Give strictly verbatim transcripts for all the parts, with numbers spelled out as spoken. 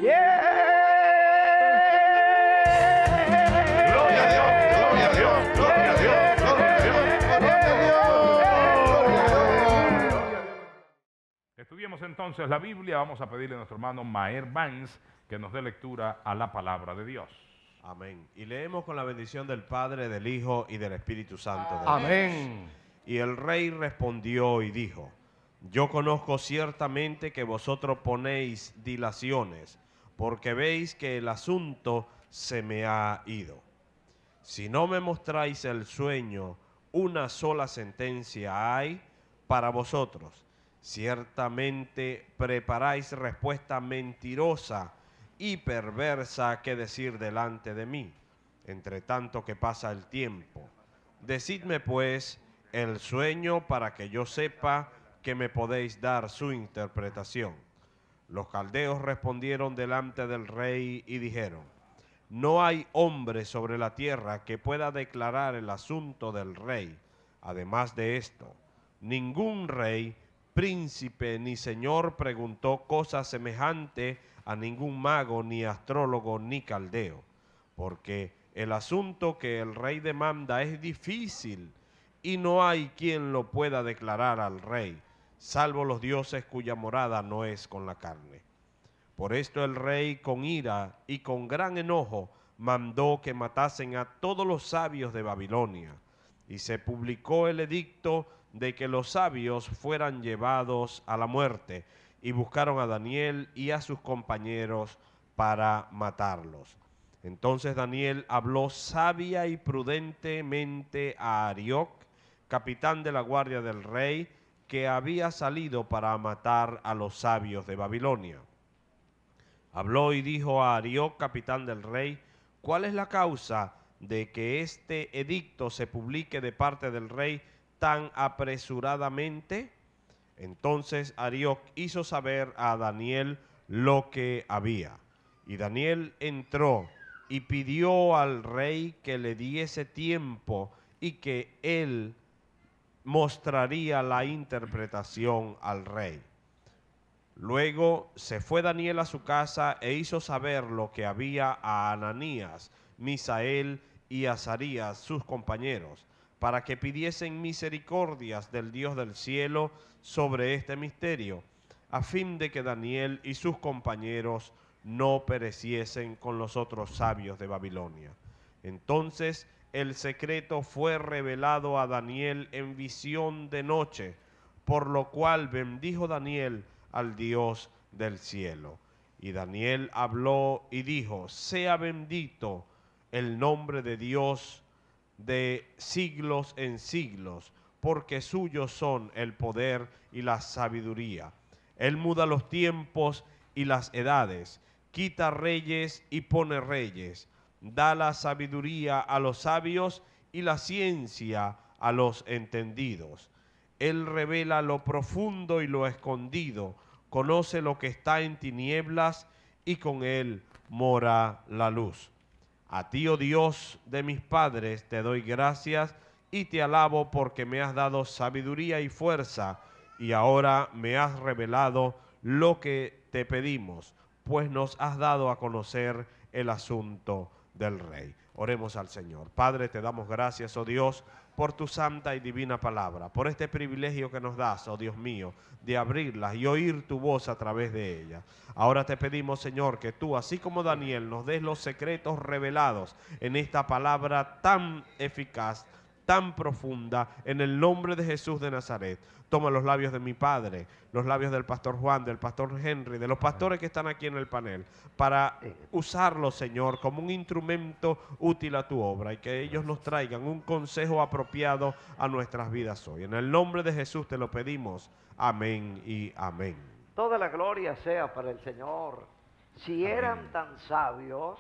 Gloria a Dios, gloria a Dios, gloria a Dios, gloria a Dios, gloria a Dios. Estudiemos entonces la Biblia. Vamos a pedirle a nuestro hermano Maer Vance que nos dé lectura a la palabra de Dios. Amén. Y leemos con la bendición del Padre, del Hijo y del Espíritu Santo de Dios. Amén. Y el rey respondió y dijo: yo conozco ciertamente que vosotros ponéis dilaciones, porque veis que el asunto se me ha ido. Si no me mostráis el sueño, una sola sentencia hay para vosotros. Ciertamente preparáis respuesta mentirosa y perversa que decir delante de mí, entre tanto que pasa el tiempo. Decidme pues el sueño para que yo sepa que me podéis dar su interpretación. Los caldeos respondieron delante del rey y dijeron: no hay hombre sobre la tierra que pueda declarar el asunto del rey. Además de esto, ningún rey, príncipe ni señor preguntó cosa semejante a ningún mago, ni astrólogo, ni caldeo, porque el asunto que el rey demanda es difícil y no hay quien lo pueda declarar al rey, salvo los dioses cuya morada no es con la carne. Por esto el rey, con ira y con gran enojo, mandó que matasen a todos los sabios de Babilonia, y se publicó el edicto de que los sabios fueran llevados a la muerte, y buscaron a Daniel y a sus compañeros para matarlos. Entonces Daniel habló sabia y prudentemente a Arioc, capitán de la guardia del rey, que había salido para matar a los sabios de Babilonia. Habló y dijo a Arioc, capitán del rey: ¿cuál es la causa de que este edicto se publique de parte del rey tan apresuradamente? Entonces Arioc hizo saber a Daniel lo que había. Y Daniel entró y pidió al rey que le diese tiempo y que él mostraría la interpretación al rey. Luego se fue Daniel a su casa e hizo saber lo que había a Ananías, Misael y Azarías, sus compañeros, para que pidiesen misericordias del Dios del cielo sobre este misterio, a fin de que Daniel y sus compañeros no pereciesen con los otros sabios de Babilonia. Entonces el secreto fue revelado a Daniel en visión de noche, por lo cual bendijo Daniel al Dios del cielo. Y Daniel habló y dijo: sea bendito el nombre de Dios de siglos en siglos, porque suyos son el poder y la sabiduría. Él muda los tiempos y las edades, quita reyes y pone reyes, da la sabiduría a los sabios y la ciencia a los entendidos. Él revela lo profundo y lo escondido, conoce lo que está en tinieblas, y con él mora la luz. A ti, oh Dios de mis padres, te doy gracias y te alabo porque me has dado sabiduría y fuerza, y ahora me has revelado lo que te pedimos, pues nos has dado a conocer el asunto del rey. Oremos al Señor. Padre, te damos gracias, oh Dios, por tu santa y divina palabra, por este privilegio que nos das, oh Dios mío, de abrirla y oír tu voz a través de ella. Ahora te pedimos, Señor, que tú, así como Daniel, nos des los secretos revelados en esta palabra tan eficaz, tan profunda, en el nombre de Jesús de Nazaret. Toma los labios de mi Padre, los labios del pastor Juan, del pastor Henry, de los pastores que están aquí en el panel, para usarlos, Señor, como un instrumento útil a tu obra, y que ellos nos traigan un consejo apropiado a nuestras vidas hoy. En el nombre de Jesús te lo pedimos. Amén y amén. Toda la gloria sea para el Señor. Si Amén. eran tan sabios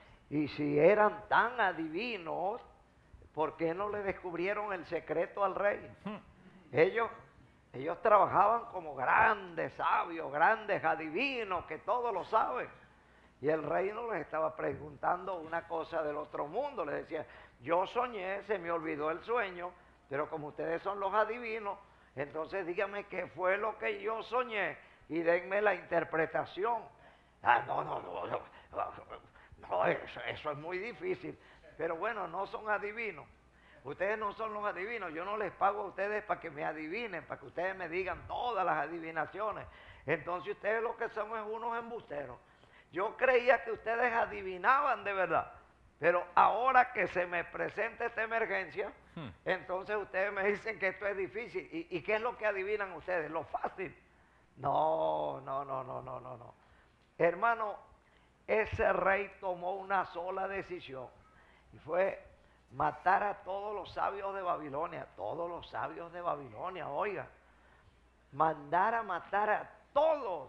y si eran tan adivinos, ¿por qué no le descubrieron el secreto al rey? Ellos, ellos trabajaban como grandes sabios, grandes adivinos, que todo lo saben. Y el rey no les estaba preguntando una cosa del otro mundo. Les decía: yo soñé, se me olvidó el sueño, pero como ustedes son los adivinos, entonces díganme qué fue lo que yo soñé y denme la interpretación. Ah, no, no, no, eso, eso es muy difícil. Pero bueno, no son adivinos. Ustedes no son los adivinos. Yo no les pago a ustedes para que me adivinen, para que ustedes me digan todas las adivinaciones. Entonces ustedes lo que son es unos embusteros. Yo creía que ustedes adivinaban de verdad. Pero ahora que se me presenta esta emergencia, hmm. entonces ustedes me dicen que esto es difícil. ¿Y, ¿Y qué es lo que adivinan ustedes? Lo fácil. No, no, no, no, no, no, no. Hermano, ese rey tomó una sola decisión. Y fue matar a todos los sabios de Babilonia. Todos los sabios de Babilonia, oiga. Mandar a matar a todos.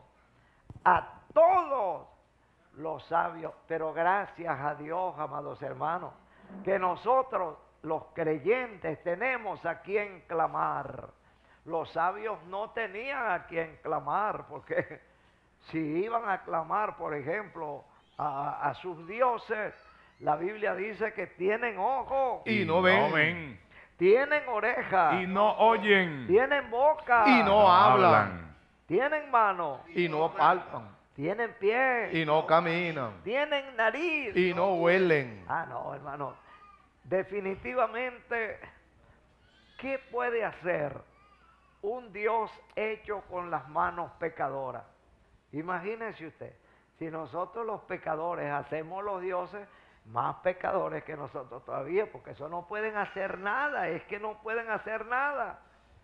A todos. Los sabios, pero gracias a Dios, amados hermanos, que nosotros, los creyentes, tenemos a quien clamar. Los sabios no tenían a quien clamar, porque si iban a clamar, por ejemplo, a, a sus dioses, la Biblia dice que tienen ojos y no ven, no ven. Tienen orejas y no oyen, tienen boca y no, no hablan, hablan. Tienen manos y no palpan, tienen pies y no caminan, tienen nariz y no huelen. Ah, no, hermano. Definitivamente, ¿qué puede hacer un Dios hecho con las manos pecadoras? Imagínese usted, si nosotros los pecadores hacemos los dioses más pecadores que nosotros todavía, porque eso no pueden hacer nada, es que no pueden hacer nada.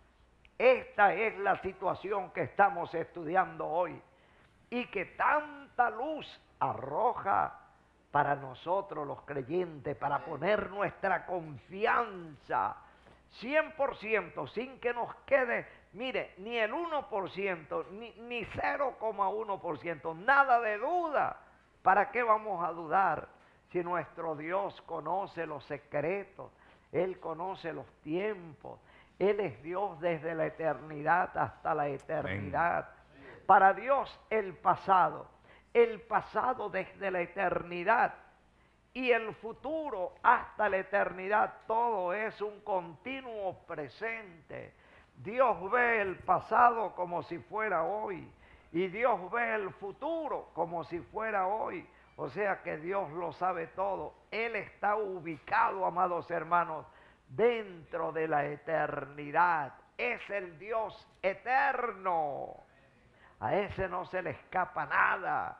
Esta es la situación que estamos estudiando hoy. Y que tanta luz arroja para nosotros los creyentes, para poner nuestra confianza cien por ciento, sin que nos quede, mire, ni el uno por ciento, ni, ni cero coma uno por ciento, nada de duda. ¿Para qué vamos a dudar si nuestro Dios conoce los secretos? Él conoce los tiempos. Él es Dios desde la eternidad hasta la eternidad. Amén. Para Dios el pasado, el pasado desde la eternidad y el futuro hasta la eternidad, todo es un continuo presente. Dios ve el pasado como si fuera hoy y Dios ve el futuro como si fuera hoy. O sea que Dios lo sabe todo. Él está ubicado, amados hermanos, dentro de la eternidad. Es el Dios eterno. A ese no se le escapa nada.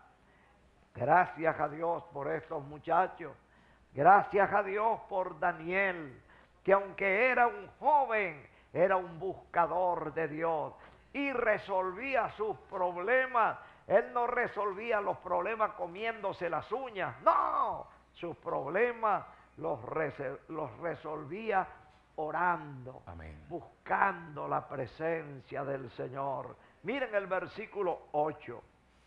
Gracias a Dios por estos muchachos. Gracias a Dios por Daniel, que aunque era un joven, era un buscador de Dios y resolvía sus problemas. Él no resolvía los problemas comiéndose las uñas. No, sus problemas los, los resolvía orando, amén, buscando la presencia del Señor. Miren el versículo ocho.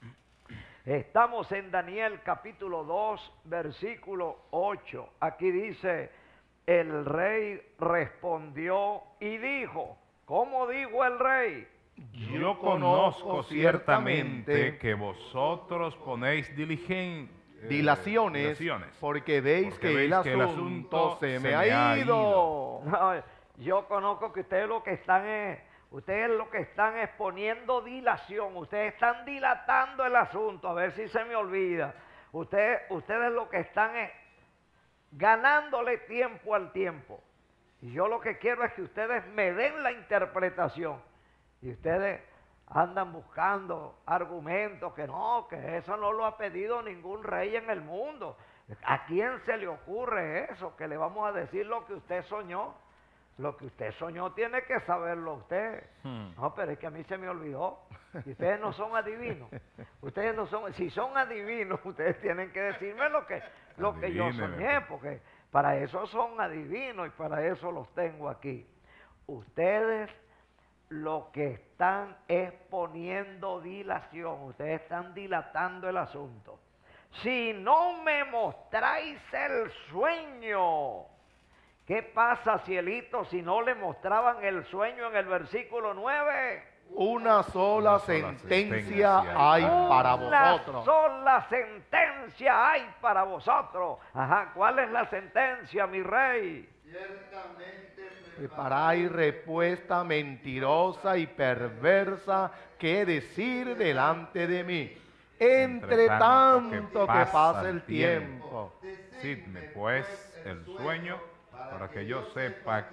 Estamos en Daniel capítulo dos, versículo ocho. Aquí dice, el rey respondió y dijo, ¿cómo dijo el rey? Yo conozco ciertamente que vosotros ponéis diligen, eh, dilaciones, dilaciones, porque veis, porque que, veis el que el asunto se me ha ido. No, yo conozco que ustedes lo que están es... Ustedes lo que están es poniendo dilación, ustedes están dilatando el asunto, a ver si se me olvida. Ustedes, ustedes lo que están es ganándole tiempo al tiempo. Y yo lo que quiero es que ustedes me den la interpretación. Y ustedes andan buscando argumentos que no, que eso no lo ha pedido ningún rey en el mundo. ¿A quién se le ocurre eso? Que le vamos a decir lo que usted soñó. Lo que usted soñó tiene que saberlo usted. Hmm. No, pero es que a mí se me olvidó. Y ustedes no son adivinos. Ustedes no son, si son adivinos, ustedes tienen que decirme lo que, lo que yo soñé, porque para eso son adivinos y para eso los tengo aquí. Ustedes lo que están es poniendo dilación, ustedes están dilatando el asunto. Si no me mostráis el sueño, ¿qué pasa, cielito, si no le mostraban el sueño en el versículo nueve? Una sola, Una sola sentencia, sentencia hay para vosotros. Una sola sentencia hay para vosotros. Ajá, ¿cuál es la sentencia, mi rey? Ciertamente preparáis respuesta mentirosa y perversa que decir delante de mí. entre tanto que pasa el tiempo. Decidme pues el sueño para que yo sepa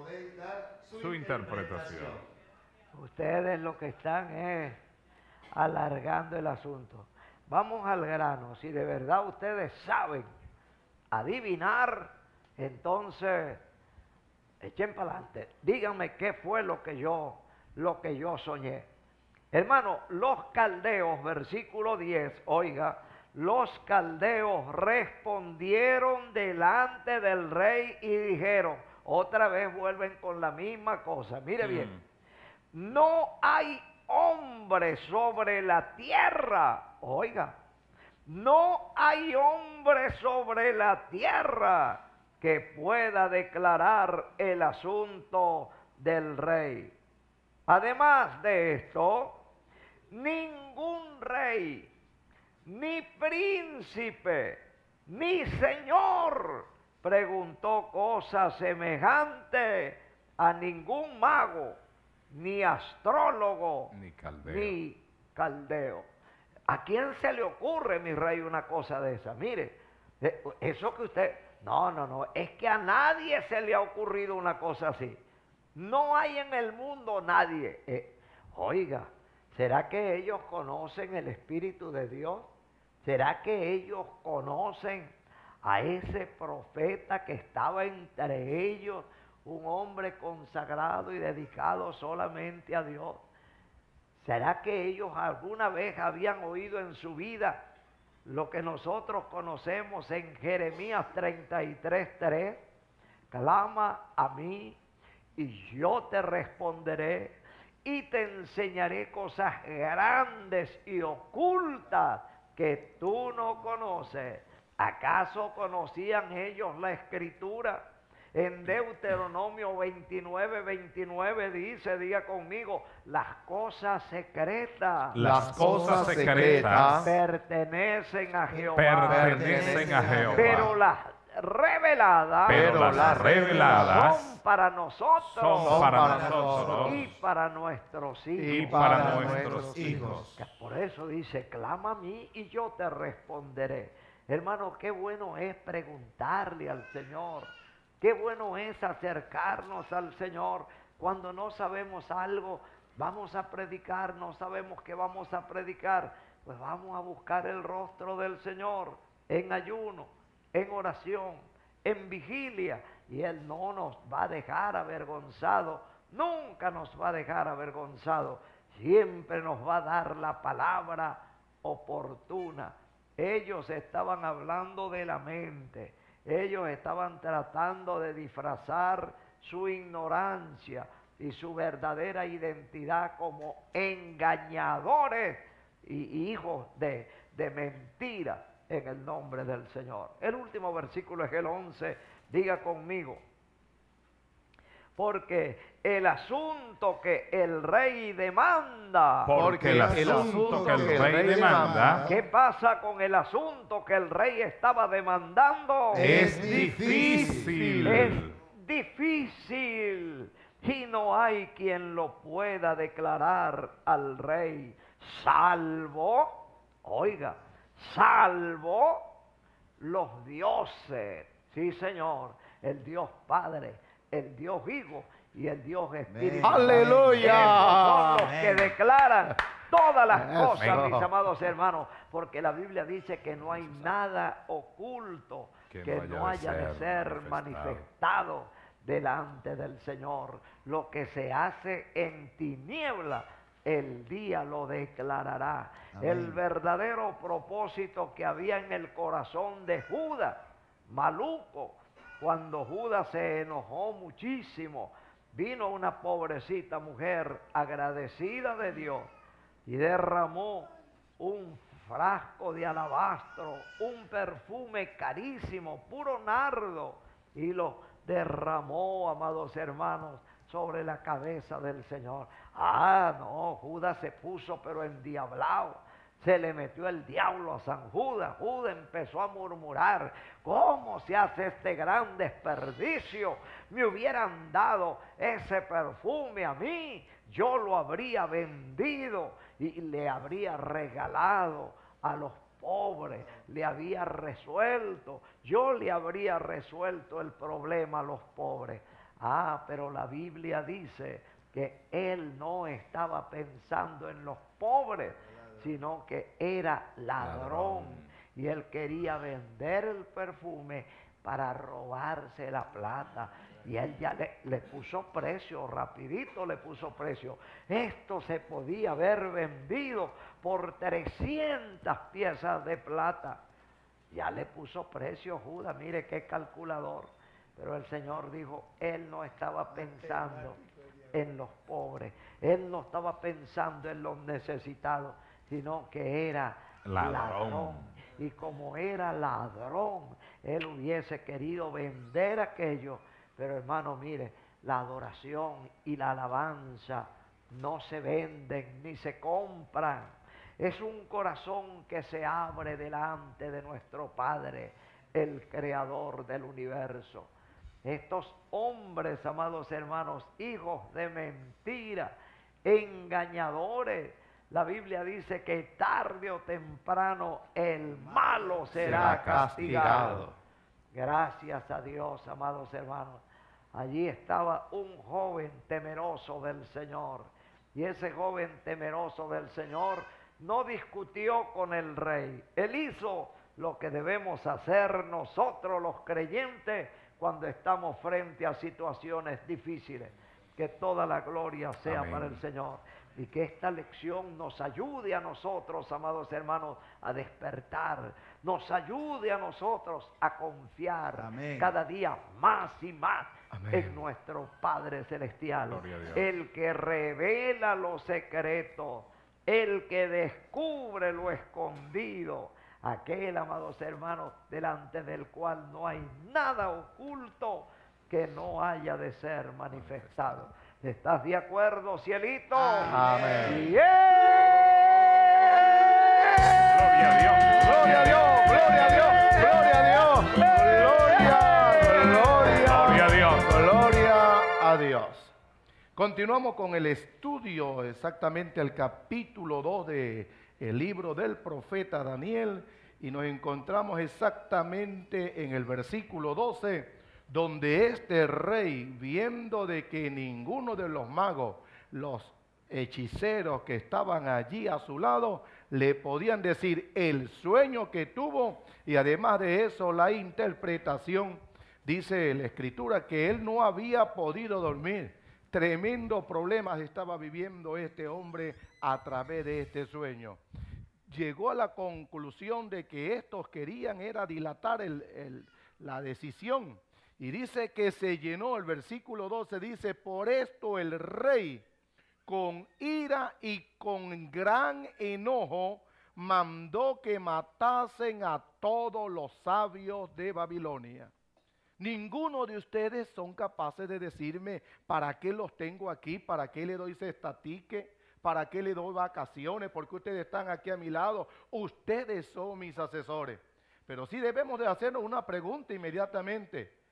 su interpretación. Ustedes lo que están es alargando el asunto. Vamos al grano. Si de verdad ustedes saben adivinar, entonces echen para adelante. Díganme qué fue lo que yo, lo que yo soñé. Hermano, los caldeos, versículo diez, oiga, los caldeos respondieron delante del rey y dijeron, otra vez vuelven con la misma cosa. Mire Mm. bien, no hay hombre sobre la tierra, oiga, no hay hombre sobre la tierra que pueda declarar el asunto del rey. Además de esto, ningún rey, ni príncipe, ni señor preguntó cosa semejante a ningún mago, ni astrólogo, Ni caldeo. ni caldeo. ¿A quién se le ocurre, mi rey, una cosa de esa? Mire, eh, eso que usted... No, no, no, es que a nadie se le ha ocurrido una cosa así. No hay en el mundo nadie. Eh, oiga, ¿será que ellos conocen el Espíritu de Dios? ¿Será que ellos conocen a ese profeta que estaba entre ellos, un hombre consagrado y dedicado solamente a Dios? ¿Será que ellos alguna vez habían oído en su vida lo que nosotros conocemos en Jeremías treinta y tres, tres? Clama a mí y yo te responderé y te enseñaré cosas grandes y ocultas que tú no conoces. ¿Acaso conocían ellos la Escritura? En Deuteronomio veintinueve, veintinueve dice, diga conmigo, las cosas secretas Las cosas secretas pertenecen a Jehová, pertenecen a Jehová. pero las reveladas, Pero las reveladas son para nosotros, son para para nosotros y para nuestros hijos. y para nuestros hijos. Que por eso dice, clama a mí y yo te responderé. Hermano, qué bueno es preguntarle al Señor. Qué bueno es acercarnos al Señor. Cuando no sabemos algo, vamos a predicar, no sabemos qué vamos a predicar, pues vamos a buscar el rostro del Señor en ayuno, en oración, en vigilia, y Él no nos va a dejar avergonzados, nunca nos va a dejar avergonzados, siempre nos va a dar la palabra oportuna. Ellos estaban hablando de la mente, ellos estaban tratando de disfrazar su ignorancia y su verdadera identidad como engañadores y hijos de, de mentira en el nombre del Señor. El último versículo es el once, diga conmigo. Porque el asunto que el rey demanda. Porque el asunto que el rey demanda ¿Qué pasa con el asunto que el rey estaba demandando? es difícil. Es difícil. Y no hay quien lo pueda declarar al rey, salvo, oiga, salvo los dioses. Sí, Señor, el Dios Padre, el Dios Hijo y el Dios Espíritu. ¡Aleluya! Esos son los que declaran todas las cosas, Eso. mis amados hermanos, porque la Biblia dice que no hay nada oculto que, Que no haya de ser manifestado. manifestado delante del Señor. Lo que se hace en tiniebla, el día lo declarará. Amén. El verdadero propósito que había en el corazón de Judas, maluco, cuando Judas se enojó muchísimo, vino una pobrecita mujer agradecida de Dios y derramó un frasco de alabastro, un perfume carísimo, puro nardo, y lo derramó, amados hermanos, sobre la cabeza del Señor. Ah, no, Judas se puso pero endiablado. Se le metió el diablo a San Judas. Judas empezó a murmurar, ¿cómo se hace este gran desperdicio? Me hubieran dado ese perfume a mí, yo lo habría vendido y le habría regalado a los pobres le había resuelto. Yo le habría resuelto el problema a los pobres. Ah, pero la Biblia dice que él no estaba pensando en los pobres, sino que era ladrón. ladrón. Y él quería vender el perfume para robarse la plata. Y él ya le, le puso precio, rapidito le puso precio. Esto se podía haber vendido por trescientas piezas de plata. Ya le puso precio Judas, mire qué calculador. Pero el Señor dijo, él no estaba pensando en los pobres. Él no estaba pensando en los necesitados, sino que era ladrón. ladrón. Y como era ladrón, él hubiese querido vender aquello. Pero hermano, mire, la adoración y la alabanza no se venden ni se compran. Es un corazón que se abre delante de nuestro Padre, el Creador del universo. Estos hombres, amados hermanos, hijos de mentira, engañadores, la Biblia dice que tarde o temprano el malo será, será castigado. castigado. Gracias a Dios, amados hermanos. Allí estaba un joven temeroso del Señor. Y ese joven temeroso del Señor no discutió con el rey. Él hizo lo que debemos hacer nosotros los creyentes cuando estamos frente a situaciones difíciles. Que toda la gloria sea Amén. Para el Señor. Y que esta lección nos ayude a nosotros, amados hermanos, a despertar. Nos ayude a nosotros a confiar Amén. Cada día más y más Amén. En nuestro Padre Celestial. El que revela los secretos, el que descubre lo escondido. Aquel, amados hermanos, delante del cual no hay nada oculto que no haya de ser manifestado. ¿Estás de acuerdo, cielito? Amén. ¡Yeah! Gloria a Dios. Gloria a Dios. Gloria a Dios. Gloria a Dios. Gloria, gloria. Gloria a Dios. Gloria a Dios. Continuamos con el estudio, exactamente el capítulo dos del libro del profeta Daniel, y nos encontramos exactamente en el versículo doce, donde este rey, viendo de que ninguno de los magos, los hechiceros que estaban allí a su lado, le podían decir el sueño que tuvo, y además de eso la interpretación, dice la Escritura que él no había podido dormir. Tremendo problemas estaba viviendo este hombre a través de este sueño. Llegó a la conclusión de que estos querían era dilatar el, el, la decisión. Y dice que se llenó, el versículo doce dice, por esto el rey con ira y con gran enojo mandó que matasen a todos los sabios de Babilonia. Ninguno de ustedes son capaces de decirme para qué los tengo aquí, para qué le doy estatique, para qué le doy vacaciones, porque ustedes están aquí a mi lado. Ustedes son mis asesores. Pero sí debemos de hacernos una pregunta inmediatamente.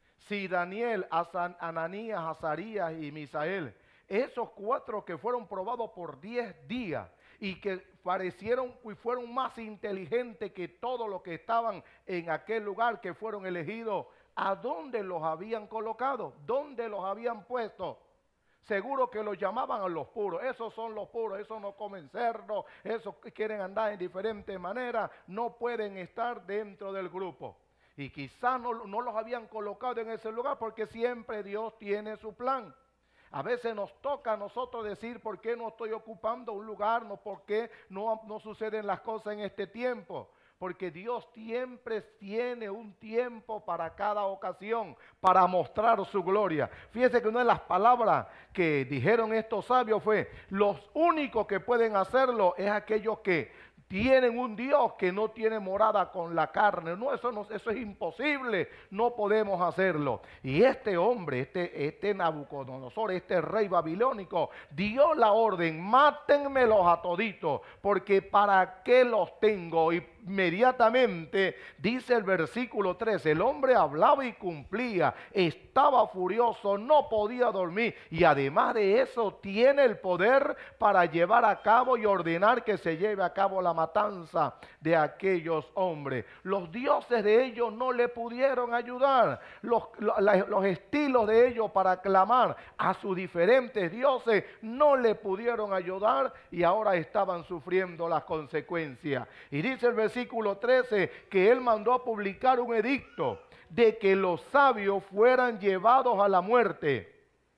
Si Daniel, Ananías, Azarías y Misael, esos cuatro que fueron probados por diez días y que parecieron y fueron más inteligentes que todos los que estaban en aquel lugar que fueron elegidos, ¿a dónde los habían colocado? ¿Dónde los habían puesto? Seguro que los llamaban a los puros. Esos son los puros, esos no comen cerdo, esos quieren andar en diferentes maneras, no pueden estar dentro del grupo. Y quizás no, no los habían colocado en ese lugar porque siempre Dios tiene su plan. A veces nos toca a nosotros decir por qué no estoy ocupando un lugar, no, por qué no, no suceden las cosas en este tiempo. Porque Dios siempre tiene un tiempo para cada ocasión, para mostrar su gloria. Fíjese que una de las palabras que dijeron estos sabios fue, los únicos que pueden hacerlo es aquellos que tienen un Dios que no tiene morada con la carne. No, eso, no, eso es imposible, no podemos hacerlo. Y este hombre, este, este Nabucodonosor, este rey babilónico, dio la orden, mátenmelos a toditos, porque para qué los tengo y inmediatamente, dice el versículo tres, el hombre hablaba y cumplía, estaba furioso, no podía dormir y además de eso tiene el poder para llevar a cabo y ordenar que se lleve a cabo la matanza de aquellos hombres. Los dioses de ellos no le pudieron ayudar, los, los, los estilos de ellos para clamar a sus diferentes dioses no le pudieron ayudar y ahora estaban sufriendo las consecuencias. Y dice el versículo trece que él mandó a publicar un edicto de que los sabios fueran llevados a la muerte.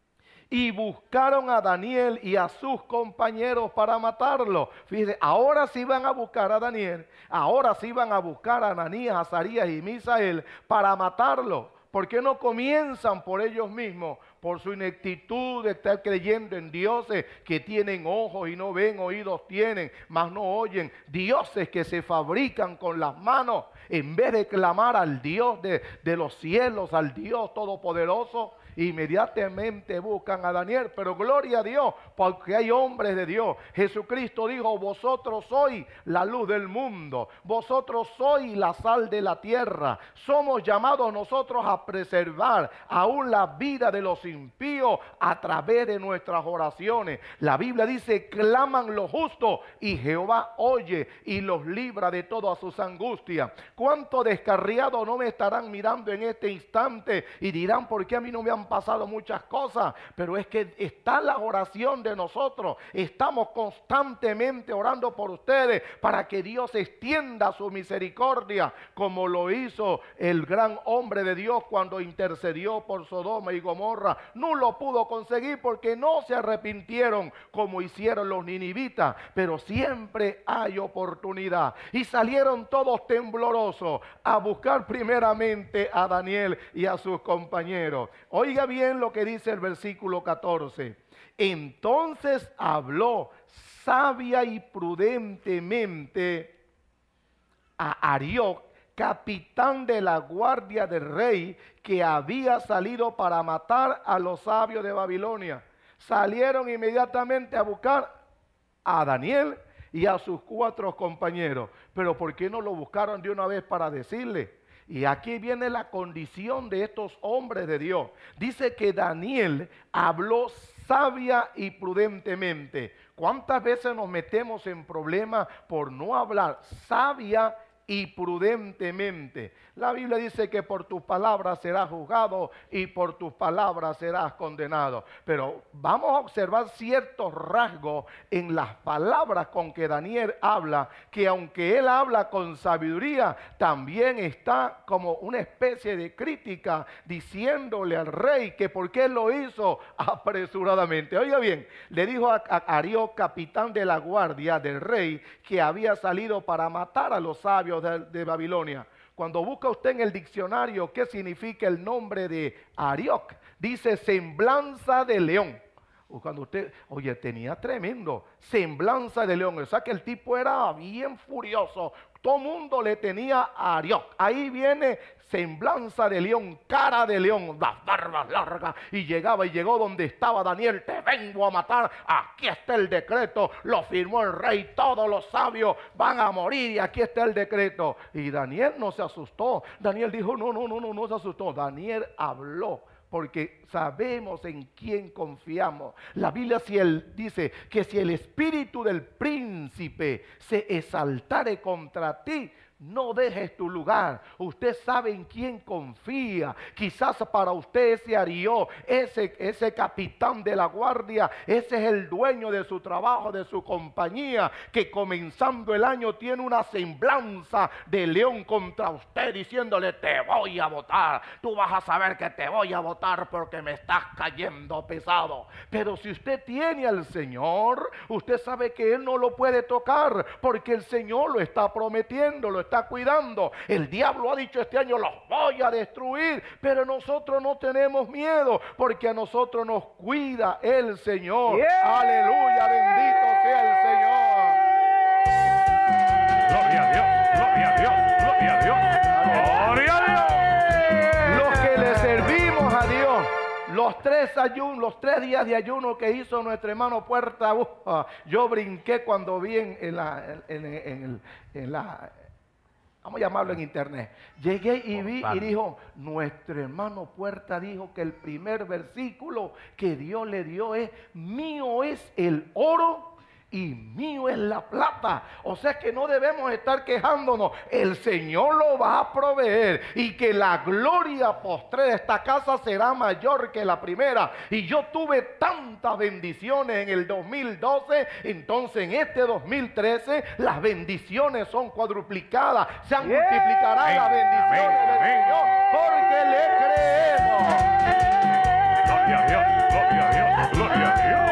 Y buscaron a Daniel y a sus compañeros para matarlo. Fíjense, ahora sí van a buscar a Daniel, ahora sí van a buscar a Ananías, Azarías y Misael para matarlo. ¿Por qué no comienzan por ellos mismos? Por su ineptitud de estar creyendo en dioses que tienen ojos y no ven, oídos tienen, mas no oyen. Dioses que se fabrican con las manos en vez de clamar al Dios de, de los cielos, al Dios todopoderoso. Inmediatamente buscan a Daniel, pero gloria a Dios, porque hay hombres de Dios. Jesucristo dijo, vosotros sois la luz del mundo, vosotros sois la sal de la tierra. Somos llamados nosotros a preservar aún la vida de los impíos a través de nuestras oraciones. La Biblia dice, claman los justos y Jehová oye y los libra de todas sus angustias. ¿Cuántos descarriados no me estarán mirando en este instante y dirán, ¿por qué a mí no me han pasado muchas cosas? Pero es que está la oración de nosotros. Estamos constantemente orando por ustedes para que Dios extienda su misericordia, como lo hizo el gran hombre de Dios cuando intercedió por Sodoma y Gomorra. No lo pudo conseguir porque no se arrepintieron como hicieron los ninivitas, pero siempre hay oportunidad. Y salieron todos temblorosos a buscar primeramente a Daniel y a sus compañeros. Oiga bien lo que dice el versículo catorce. Entonces habló sabia y prudentemente a Arioc, capitán de la guardia del rey, que había salido para matar a los sabios de Babilonia. Salieron inmediatamente a buscar a Daniel y a sus cuatro compañeros. Pero ¿por qué no lo buscaron de una vez para decirle? Y aquí viene la condición de estos hombres de Dios. Dice que Daniel habló sabia y prudentemente. ¿Cuántas veces nos metemos en problemas por no hablar sabia y prudentemente? La Biblia dice que por tus palabras serás juzgado y por tus palabras serás condenado. Pero vamos a observar ciertos rasgos en las palabras con que Daniel habla, que aunque él habla con sabiduría, también está como una especie de crítica diciéndole al rey que por qué lo hizo apresuradamente. Oiga bien, le dijo a, a Arioc, capitán de la guardia del rey, que había salido para matar a los sabios de, de Babilonia. Cuando busca usted en el diccionario qué significa el nombre de Arioc, dice semblanza de león. Cuando usted, oye, tenía tremendo semblanza de león, o sea que el tipo era bien furioso. Todo mundo le tenía a Arioc. Ahí viene semblanza de león, cara de león, las barbas largas. Y llegaba y llegó donde estaba Daniel. Te vengo a matar. Aquí está el decreto. Lo firmó el rey. Todos los sabios van a morir y aquí está el decreto. Y Daniel no se asustó. Daniel dijo, no, no, no, no, no se asustó. Daniel habló. Porque sabemos en quién confiamos. La Biblia si él dice que si el espíritu del príncipe se exaltare contra ti, no dejes tu lugar. Usted sabe en quién confía. Quizás para usted ese Arioc, ese, ese capitán de la guardia, ese es el dueño de su trabajo, de su compañía, que comenzando el año tiene una semblanza de león contra usted, diciéndole, te voy a votar. Tú vas a saber que te voy a votar porque me estás cayendo pesado. Pero si usted tiene al Señor, usted sabe que Él no lo puede tocar, porque el Señor lo está prometiendo, lo está está cuidando. El diablo ha dicho este año los voy a destruir, pero nosotros no tenemos miedo porque a nosotros nos cuida el Señor. Yeah. Aleluya, bendito sea el Señor. Gloria a Dios, gloria a Dios, gloria a Dios, gloria a Dios. Los que le servimos a Dios, los tres ayunos, los tres días de ayuno que hizo nuestro hermano Puerta, uh, yo brinqué cuando vi en, en la, en, en, en, en la vamos a llamarlo en internet. Llegué y vi Total. y dijo, nuestro hermano Puerta dijo que el primer versículo que Dios le dio es, mío es el oro y mío es la plata. O sea que no debemos estar quejándonos. El Señor lo va a proveer y que la gloria postrera de esta casa será mayor que la primera. Y yo tuve tantas bendiciones en el dos mil doce, entonces en este dos mil trece las bendiciones son cuadruplicadas. Se Yeah. multiplicarán las bendiciones Amén, del amén. Señor porque le creemos. Gloria a Dios, gloria a Dios, gloria a Dios.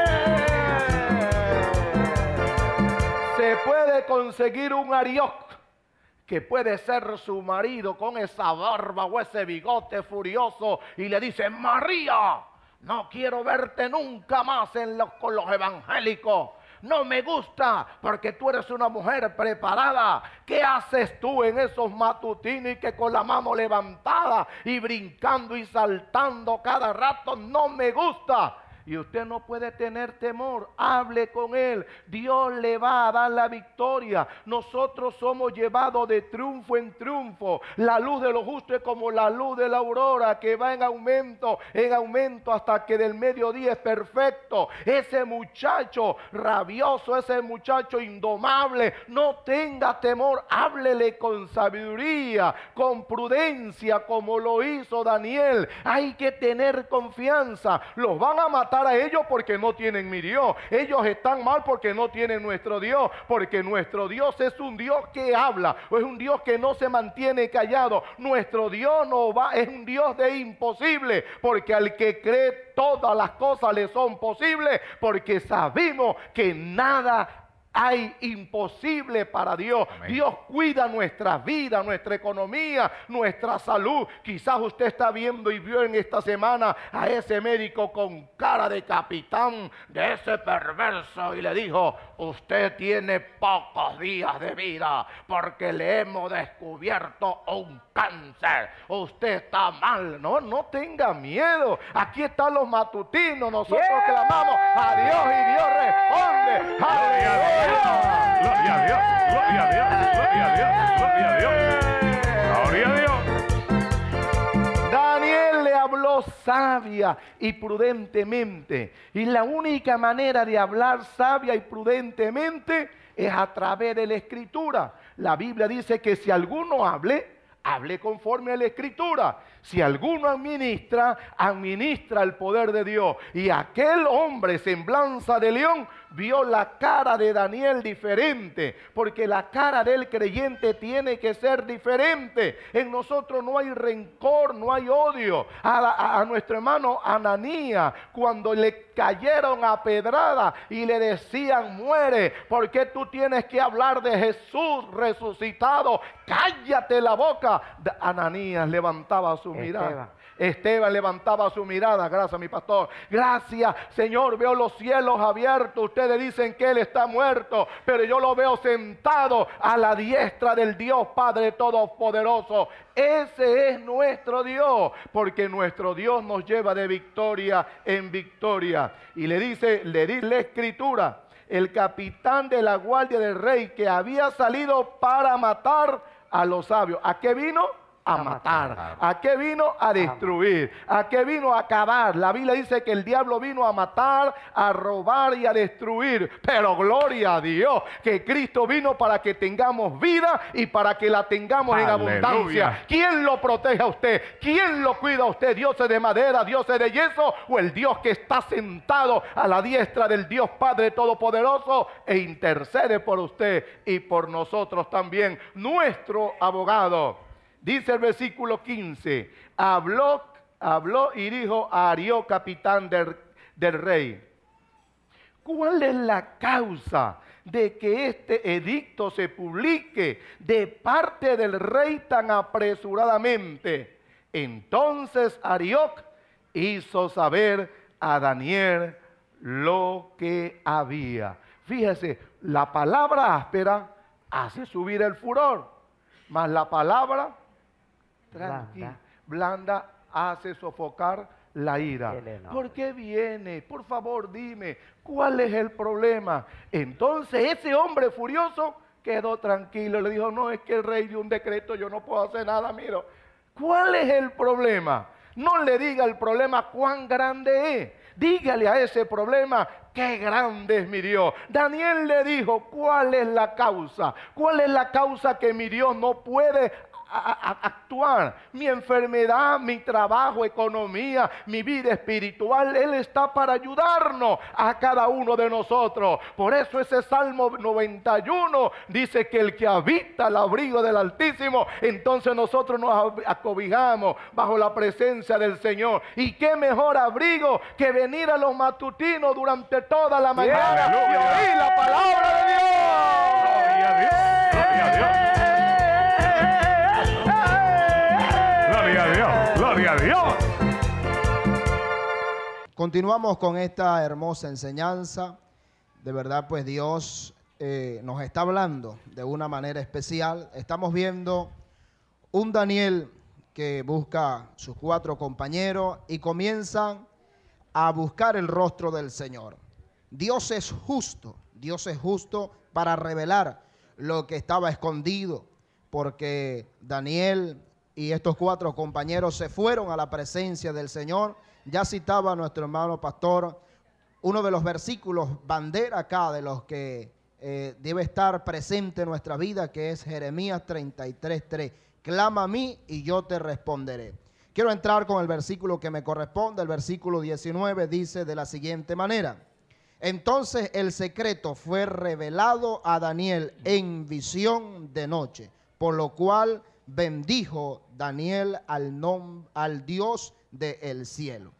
Se puede conseguir un Arioc que puede ser su marido con esa barba o ese bigote furioso y le dice, María, no quiero verte nunca más en los, con los evangélicos. No me gusta porque tú eres una mujer preparada. ¿Qué haces tú en esos matutinos y que con la mano levantada y brincando y saltando cada rato? No me gusta. Y usted no puede tener temor, hable con Él, Dios le va a dar la victoria. Nosotros somos llevados de triunfo en triunfo. La luz de los justos es como la luz de la aurora que va en aumento, en aumento hasta que del mediodía es perfecto. Ese muchacho rabioso, ese muchacho indomable, no tenga temor, háblele con sabiduría, con prudencia como lo hizo Daniel. Hay que tener confianza, los van a matar a ellos porque no tienen mi Dios. Ellos están mal porque no tienen nuestro Dios, porque nuestro Dios es un Dios que habla, es un Dios que no se mantiene callado. Nuestro Dios no va, es un Dios de imposible, porque al que cree todas las cosas le son posibles, porque sabemos que nada hay imposible para Dios. Amén. Dios cuida nuestra vida, nuestra economía, nuestra salud. Quizás usted está viendo y vio en esta semana a ese médico con cara de capitán, de ese perverso, y le dijo, usted tiene pocos días de vida porque le hemos descubierto un cáncer. Usted está mal. No, no tenga miedo. Aquí están los matutinos. Nosotros Yeah. clamamos a Dios y Dios responde. Gloria a Dios, gloria a Dios, gloria a Dios, gloria a Dios, gloria a Dios, gloria a Dios. Daniel le habló sabia y prudentemente. Y la única manera de hablar sabia y prudentemente es a través de la Escritura. La Biblia dice que si alguno hable, hable conforme a la Escritura. Si alguno administra, administra el poder de Dios. Y aquel hombre, semblanza de león, vio la cara de Daniel diferente, porque la cara del creyente tiene que ser diferente. En nosotros no hay rencor, no hay odio. A, a, a nuestro hermano Ananías, cuando le cayeron a pedrada y le decían, muere, porque tú tienes que hablar de Jesús resucitado, cállate la boca. Ananías levantaba su mirada. Esteban. Esteban levantaba su mirada. Gracias, mi pastor. Gracias, Señor. Veo los cielos abiertos. Ustedes dicen que Él está muerto, pero yo lo veo sentado a la diestra del Dios Padre Todopoderoso. Ese es nuestro Dios, porque nuestro Dios nos lleva de victoria en victoria. Y le dice, le dice la Escritura, el capitán de la guardia del rey que había salido para matar a los sabios. ¿A qué vino? A matar. ¿A qué vino? A destruir. ¿A qué vino? A acabar. La Biblia dice que el diablo vino a matar, a robar y a destruir. Pero gloria a Dios, que Cristo vino para que tengamos vida y para que la tengamos en Aleluya. abundancia. ¿Quién lo protege a usted? ¿Quién lo cuida a usted? ¿Dios es de madera, Dios es de yeso? ¿O el Dios que está sentado a la diestra del Dios Padre Todopoderoso e intercede por usted y por nosotros también? Nuestro abogado. Dice el versículo quince, habló, habló y dijo a Arioc, capitán del, del rey, ¿cuál es la causa de que este edicto se publique de parte del rey tan apresuradamente? Entonces Arioc hizo saber a Daniel lo que había. Fíjese, la palabra áspera hace subir el furor, mas la palabra tranquila, blanda, hace sofocar la ira. ¿Por qué viene? Por favor, dime, ¿cuál es el problema? Entonces ese hombre furioso quedó tranquilo. Le dijo, no, es que el rey dio un decreto, yo no puedo hacer nada, mira. ¿Cuál es el problema? No le diga el problema cuán grande es. Dígale a ese problema, qué grande es mi Dios. Daniel le dijo, ¿cuál es la causa? ¿Cuál es la causa que mi Dios no puede a, a, actuar? Mi enfermedad, mi trabajo, economía, mi vida espiritual. Él está para ayudarnos a cada uno de nosotros. Por eso ese Salmo noventa y uno dice que el que habita al abrigo del Altísimo, entonces nosotros nos acobijamos bajo la presencia del Señor. Y qué mejor abrigo que venir a los matutinos durante toda la mañana y oír la palabra de Dios. Gloria a Dios. Gloria a Dios. Gloria a Dios, gloria a Dios. Continuamos con esta hermosa enseñanza. De verdad, pues Dios eh, nos está hablando de una manera especial. Estamos viendo un Daniel que busca sus cuatro compañeros y comienzan a buscar el rostro del Señor. Dios es justo, Dios es justo para revelar lo que estaba escondido, porque Daniel y estos cuatro compañeros se fueron a la presencia del Señor. Ya citaba nuestro hermano pastor uno de los versículos bandera acá de los que eh, debe estar presente en nuestra vida, que es Jeremías treinta y tres, tres. Clama a mí y yo te responderé. Quiero entrar con el versículo que me corresponde. El versículo diecinueve dice de la siguiente manera: entonces el secreto fue revelado a Daniel en visión de noche, por lo cual bendijo Daniel al, nom al Dios del cielo.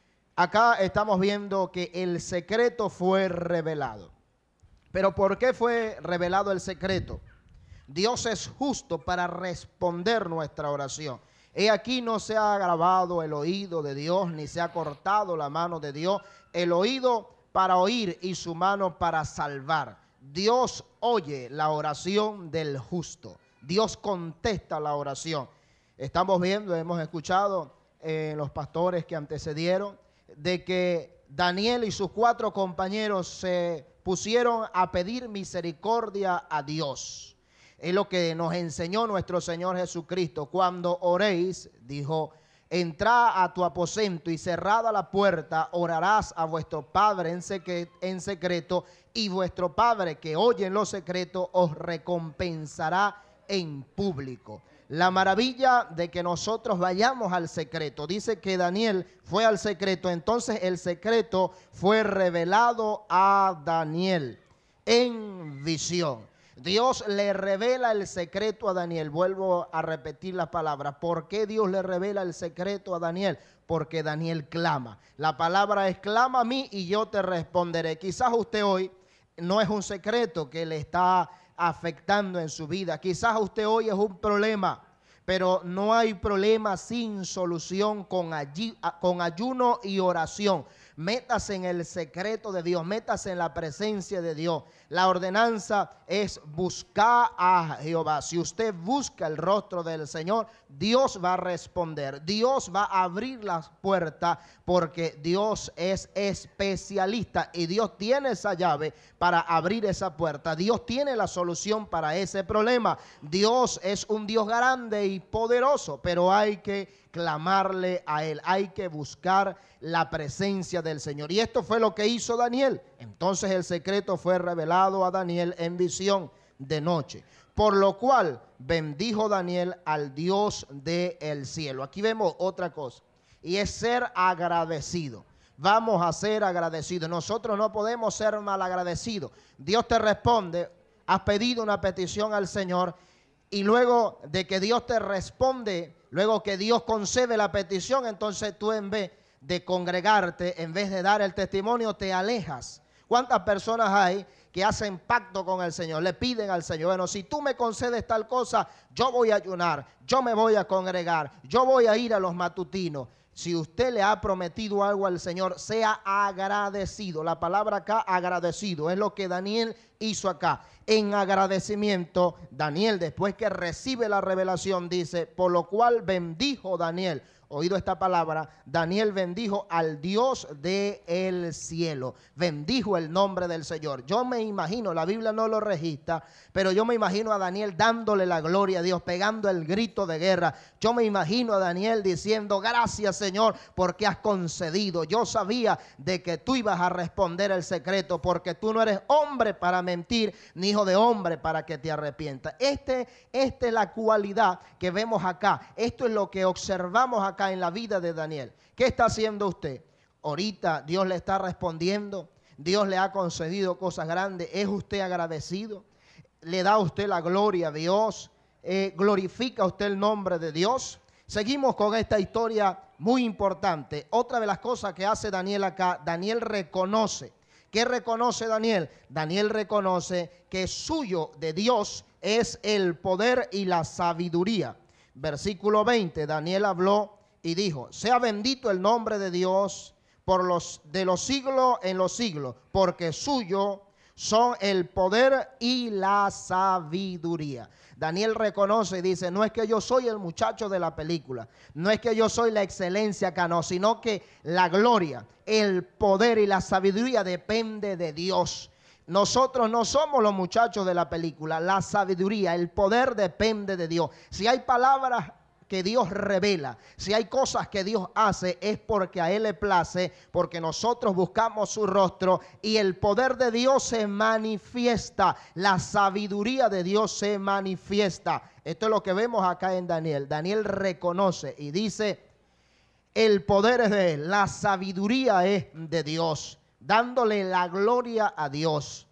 Acá estamos viendo que el secreto fue revelado. Pero ¿por qué fue revelado el secreto? Dios es justo para responder nuestra oración. He aquí no se ha agravado el oído de Dios, ni se ha cortado la mano de Dios. El oído para oír y su mano para salvar. Dios oye la oración del justo. Dios contesta la oración. Estamos viendo, hemos escuchado en eh, los pastores que antecedieron, de que Daniel y sus cuatro compañeros se pusieron a pedir misericordia a Dios. Es lo que nos enseñó nuestro Señor Jesucristo. Cuando oréis, dijo, entrad a tu aposento y cerrada la puerta, orarás a vuestro Padre en, secre en secreto, y vuestro Padre que oye en lo secreto os recompensará en público. La maravilla de que nosotros vayamos al secreto. Dice que Daniel fue al secreto, entonces el secreto fue revelado a Daniel en visión. Dios le revela el secreto a Daniel. Vuelvo a repetir la palabra. ¿Por qué Dios le revela el secreto a Daniel? Porque Daniel clama. La palabra es clama a mí y yo te responderé. Quizás usted hoy no es un secreto que le está afectando en su vida. Quizás usted hoy es un problema, pero no hay problema sin solución con, allí, con ayuno y oración. Métase en el secreto de Dios, métase en la presencia de Dios. La ordenanza es buscar a Jehová. Si usted busca el rostro del Señor, Dios va a responder. Dios va a abrir las puertas porque Dios es especialista y Dios tiene esa llave para abrir esa puerta. Dios tiene la solución para ese problema. Dios es un Dios grande y poderoso, pero hay que clamarle a Él, hay que buscar la presencia del Señor. Y esto fue lo que hizo Daniel. Entonces el secreto fue revelado a Daniel en visión de noche, por lo cual bendijo Daniel al Dios del cielo. Aquí vemos otra cosa, y es ser agradecido. Vamos a ser agradecidos. Nosotros no podemos ser malagradecidos. Dios te responde, has pedido una petición al Señor, y luego de que Dios te responde, luego que Dios concede la petición, entonces tú en vez de congregarte, en vez de dar el testimonio, te alejas. ¿Cuántas personas hay que hacen pacto con el Señor? Le piden al Señor, bueno, si tú me concedes tal cosa, yo voy a ayunar, yo me voy a congregar, yo voy a ir a los matutinos. Si usted le ha prometido algo al Señor, sea agradecido. La palabra acá, agradecido, es lo que Daniel hizo acá. En agradecimiento, Daniel, después que recibe la revelación, dice, por lo cual bendijo Daniel. Oído esta palabra, Daniel bendijo al Dios del cielo, bendijo el nombre del Señor. Yo me imagino, la Biblia no lo registra, pero yo me imagino a Daniel dándole la gloria a Dios, pegando el grito de guerra. Yo me imagino a Daniel diciendo, gracias Señor, porque has concedido. Yo sabía de que tú ibas a responder el secreto, porque tú no eres hombre para mentir, ni hijo de hombre para que te arrepientas. Este, esta es la cualidad que vemos acá. Esto es lo que observamos acá acá en la vida de Daniel. ¿Qué está haciendo usted? Ahorita Dios le está respondiendo, Dios le ha concedido cosas grandes. ¿Es usted agradecido? ¿Le da usted la gloria a Dios? Eh, ¿Glorifica usted el nombre de Dios? Seguimos con esta historia muy importante. Otra de las cosas que hace Daniel acá, Daniel reconoce. ¿Qué reconoce Daniel? Daniel reconoce que suyo de Dios es el poder y la sabiduría. Versículo veinte, Daniel habló y dijo, sea bendito el nombre de Dios por los de los siglos en los siglos, porque suyo son el poder y la sabiduría. Daniel reconoce y dice, no es que yo soy el muchacho de la película, no es que yo soy la excelencia acá, no, sino que la gloria, el poder y la sabiduría depende de Dios. Nosotros no somos los muchachos de la película, la sabiduría, el poder depende de Dios. Si hay palabras que Dios revela, si hay cosas que Dios hace, es porque a Él le place, porque nosotros buscamos su rostro y el poder de Dios se manifiesta, la sabiduría de Dios se manifiesta. Esto es lo que vemos acá en Daniel. Daniel reconoce y dice, el poder es de Él, la sabiduría es de Dios, dándole la gloria a Dios.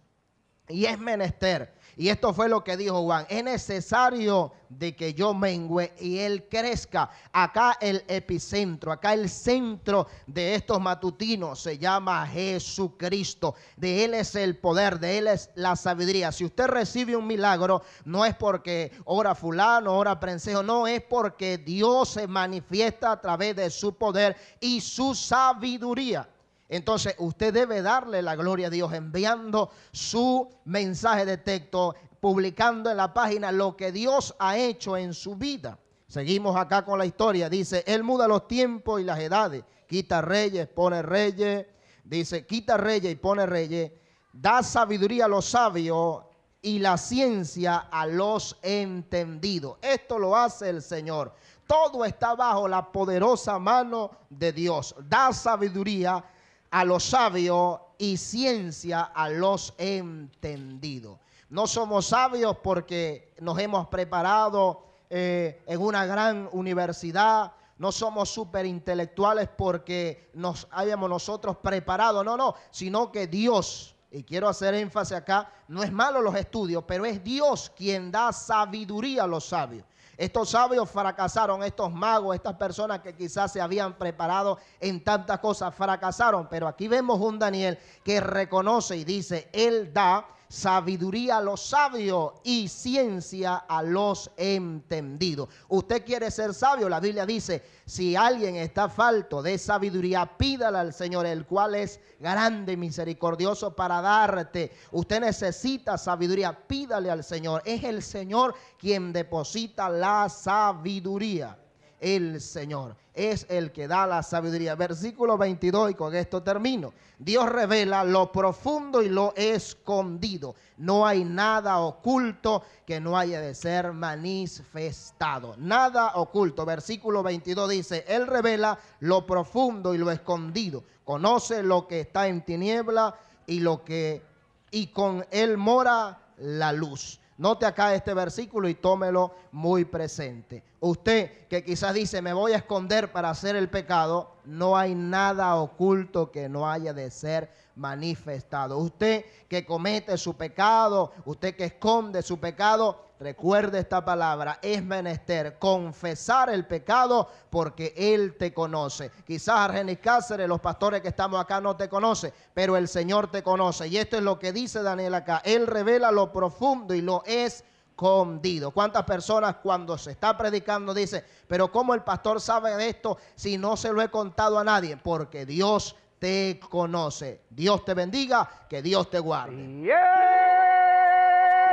Y es menester. Y esto fue lo que dijo Juan, es necesario de que yo mengüe y Él crezca. Acá el epicentro, acá el centro de estos matutinos se llama Jesucristo. De Él es el poder, de Él es la sabiduría. Si usted recibe un milagro, no es porque ora fulano, ora prensejo, no, es porque Dios se manifiesta a través de su poder y su sabiduría. Entonces usted debe darle la gloria a Dios enviando su mensaje de texto, publicando en la página lo que Dios ha hecho en su vida. Seguimos acá con la historia. Dice, Él muda los tiempos y las edades, quita reyes, pone reyes. Dice, quita reyes y pone reyes, da sabiduría a los sabios y la ciencia a los entendidos. Esto lo hace el Señor. Todo está bajo la poderosa mano de Dios. Da sabiduría a los sabios y ciencia a los entendidos. No somos sabios porque nos hemos preparado eh, en una gran universidad. No somos superintelectuales porque nos hayamos nosotros preparado. No, no, sino que Dios, y quiero hacer énfasis acá, no es malo los estudios, pero es Dios quien da sabiduría a los sabios. Estos sabios fracasaron, estos magos, estas personas que quizás se habían preparado en tantas cosas, fracasaron. Pero aquí vemos un Daniel que reconoce y dice, Él da sabiduría a los sabios y ciencia a los entendidos. Usted quiere ser sabio, la Biblia dice, si alguien está falto de sabiduría, pídala al Señor, el cual es grande y misericordioso para darte. Usted necesita sabiduría, pídale al Señor. Es el Señor quien deposita la sabiduría. El Señor es el que da la sabiduría. Versículo veintidós, y con esto termino. Dios revela lo profundo y lo escondido. No hay nada oculto que no haya de ser manifestado. Nada oculto. Versículo veintidós dice, Él revela lo profundo y lo escondido. Conoce lo que está en tiniebla y lo que y con Él mora la luz. Note acá este versículo y tómelo muy presente. Usted que quizás dice, me voy a esconder para hacer el pecado, no hay nada oculto que no haya de ser manifestado. Usted que comete su pecado, usted que esconde su pecado, recuerde esta palabra, es menester confesar el pecado porque Él te conoce. Quizás Argenis Cáceres, los pastores que estamos acá no te conocen, pero el Señor te conoce. Y esto es lo que dice Daniel acá. Él revela lo profundo y lo escondido. ¿Cuántas personas cuando se está predicando dicen, pero cómo el pastor sabe de esto si no se lo he contado a nadie? Porque Dios te conoce. Dios te bendiga, que Dios te guarde. Yeah.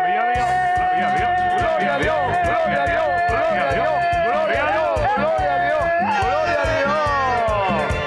Gloria a Dios, gloria a Dios, Gloria a Dios, gloria a Dios, gloria a Dios, gloria a Dios, gloria a Dios, gloria a Dios.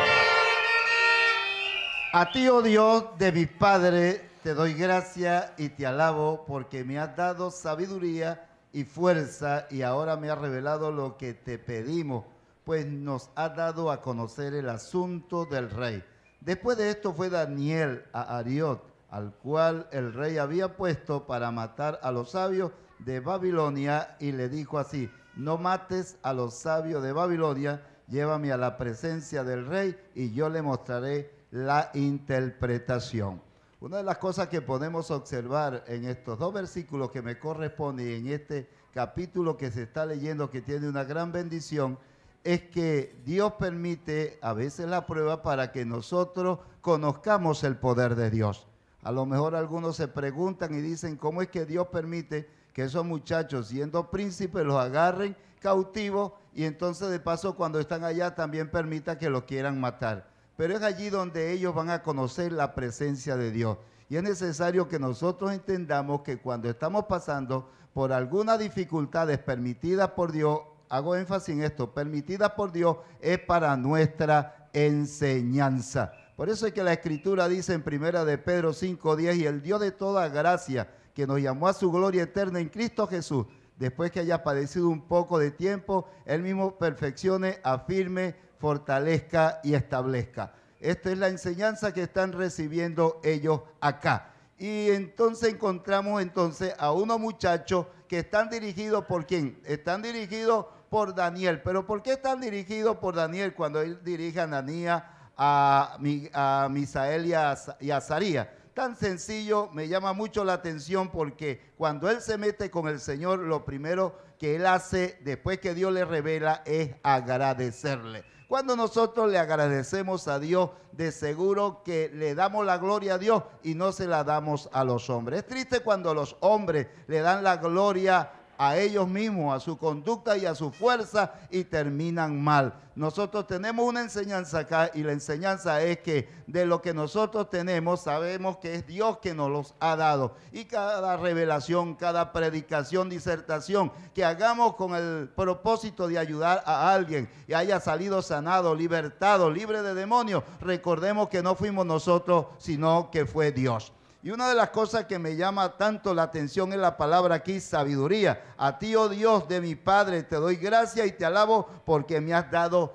A ti, oh Dios de mis padres, te doy gracia y te alabo porque me has dado sabiduría y fuerza y ahora me has revelado lo que te pedimos, pues nos has dado a conocer el asunto del rey. Después de esto fue Daniel a Ariot, al cual el rey había puesto para matar a los sabios de Babilonia, y le dijo así: no mates a los sabios de Babilonia, llévame a la presencia del rey y yo le mostraré la interpretación. Una de las cosas que podemos observar en estos dos versículos que me corresponden y en este capítulo que se está leyendo, que tiene una gran bendición, es que Dios permite a veces la prueba para que nosotros conozcamos el poder de Dios. A lo mejor algunos se preguntan y dicen, ¿cómo es que Dios permite que esos muchachos, siendo príncipes, los agarren cautivos y entonces de paso cuando están allá también permita que los quieran matar? Pero es allí donde ellos van a conocer la presencia de Dios. Y es necesario que nosotros entendamos que cuando estamos pasando por algunas dificultades permitidas por Dios, hago énfasis en esto, permitidas por Dios, es para nuestra enseñanza. Por eso es que la Escritura dice en primera de Pedro cinco diez, y el Dios de toda gracia, que nos llamó a su gloria eterna en Cristo Jesús, después que haya padecido un poco de tiempo, Él mismo perfeccione, afirme, fortalezca y establezca. Esta es la enseñanza que están recibiendo ellos acá. Y entonces encontramos entonces a unos muchachos que están dirigidos por ¿quién? Están dirigidos por Daniel. ¿Pero por qué están dirigidos por Daniel cuando él dirige a Ananías, a, a Misael y a, y a Azarías? Tan sencillo, me llama mucho la atención porque cuando él se mete con el Señor, lo primero que él hace después que Dios le revela es agradecerle. Cuando nosotros le agradecemos a Dios, de seguro que le damos la gloria a Dios y no se la damos a los hombres. Es triste cuando los hombres le dan la gloria a ellos mismos, a su conducta y a su fuerza y terminan mal. Nosotros tenemos una enseñanza acá y la enseñanza es que de lo que nosotros tenemos sabemos que es Dios que nos los ha dado. Y cada revelación, cada predicación, disertación que hagamos con el propósito de ayudar a alguien y haya salido sanado, libertado, libre de demonios, recordemos que no fuimos nosotros, sino que fue Dios. Y una de las cosas que me llama tanto la atención es la palabra aquí, sabiduría. A ti, oh Dios de mi Padre, te doy gracias y te alabo porque me has dado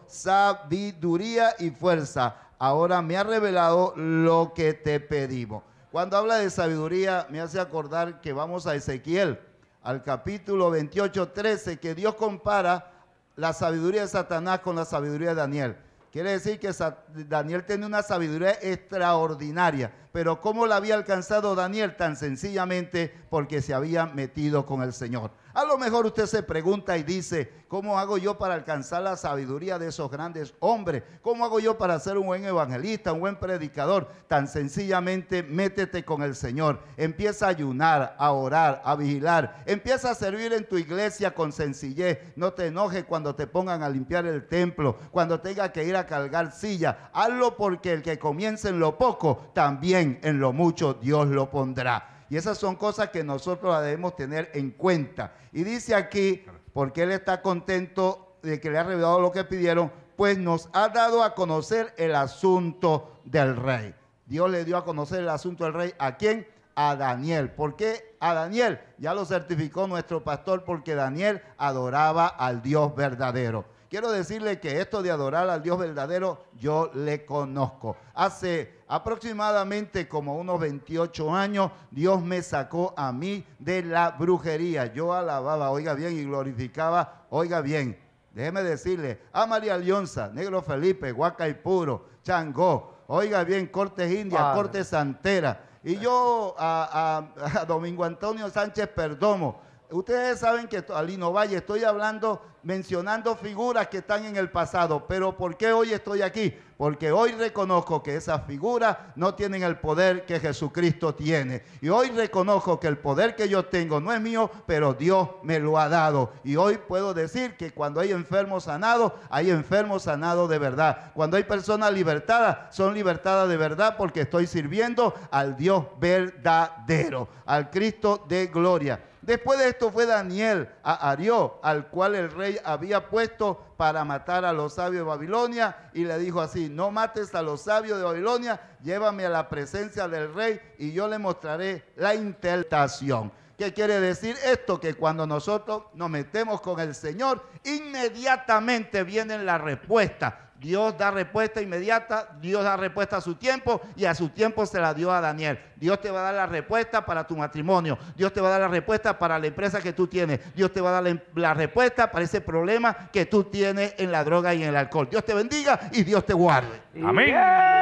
sabiduría y fuerza. Ahora me has revelado lo que te pedimos. Cuando habla de sabiduría, me hace acordar que vamos a Ezequiel, al capítulo veintiocho, trece, que Dios compara la sabiduría de Satanás con la sabiduría de Daniel. Quiere decir que Daniel tiene una sabiduría extraordinaria. Pero ¿cómo la había alcanzado Daniel? Tan sencillamente porque se había metido con el Señor. A lo mejor usted se pregunta y dice, ¿cómo hago yo para alcanzar la sabiduría de esos grandes hombres? ¿Cómo hago yo para ser un buen evangelista, un buen predicador? Tan sencillamente métete con el Señor. Empieza a ayunar, a orar, a vigilar. Empieza a servir en tu iglesia con sencillez. No te enojes cuando te pongan a limpiar el templo, cuando tenga que ir a cargar silla. Hazlo porque el que comienza en lo poco, también en lo mucho Dios lo pondrá. Y esas son cosas que nosotros debemos tener en cuenta. Y dice aquí, porque Él está contento de que le ha revelado lo que pidieron, pues nos ha dado a conocer el asunto del rey. Dios le dio a conocer el asunto del rey. ¿A quién? A Daniel. ¿Por qué a Daniel? Ya lo certificó nuestro pastor, porque Daniel adoraba al Dios verdadero. Quiero decirle que esto de adorar al Dios verdadero, yo le conozco. Hace aproximadamente como unos veintiocho años, Dios me sacó a mí de la brujería. Yo alababa, oiga bien, y glorificaba, oiga bien. Déjeme decirle, a María Leonza, Negro Felipe, Huaca y Puro, Changó, oiga bien, Cortes India, Cortes Santera. Y yo a, a, a Domingo Antonio Sánchez Perdomo, Ustedes saben que a Lino Valle estoy hablando, mencionando figuras que están en el pasado, pero ¿por qué hoy estoy aquí? Porque hoy reconozco que esas figuras no tienen el poder que Jesucristo tiene. Y hoy reconozco que el poder que yo tengo no es mío, pero Dios me lo ha dado. Y hoy puedo decir que cuando hay enfermos sanados, hay enfermos sanados de verdad. Cuando hay personas libertadas, son libertadas de verdad porque estoy sirviendo al Dios verdadero, al Cristo de gloria. Después de esto fue Daniel a Arió, al cual el rey había puesto para matar a los sabios de Babilonia, y le dijo así: no mates a los sabios de Babilonia, llévame a la presencia del rey y yo le mostraré la interpretación. ¿Qué quiere decir esto? Que cuando nosotros nos metemos con el Señor, inmediatamente viene la respuesta. Dios da respuesta inmediata, Dios da respuesta a su tiempo, y a su tiempo se la dio a Daniel. Dios te va a dar la respuesta para tu matrimonio, Dios te va a dar la respuesta para la empresa que tú tienes, Dios te va a dar la, la respuesta para ese problema que tú tienes en la droga y en el alcohol. Dios te bendiga y Dios te guarde. Amén. Yeah.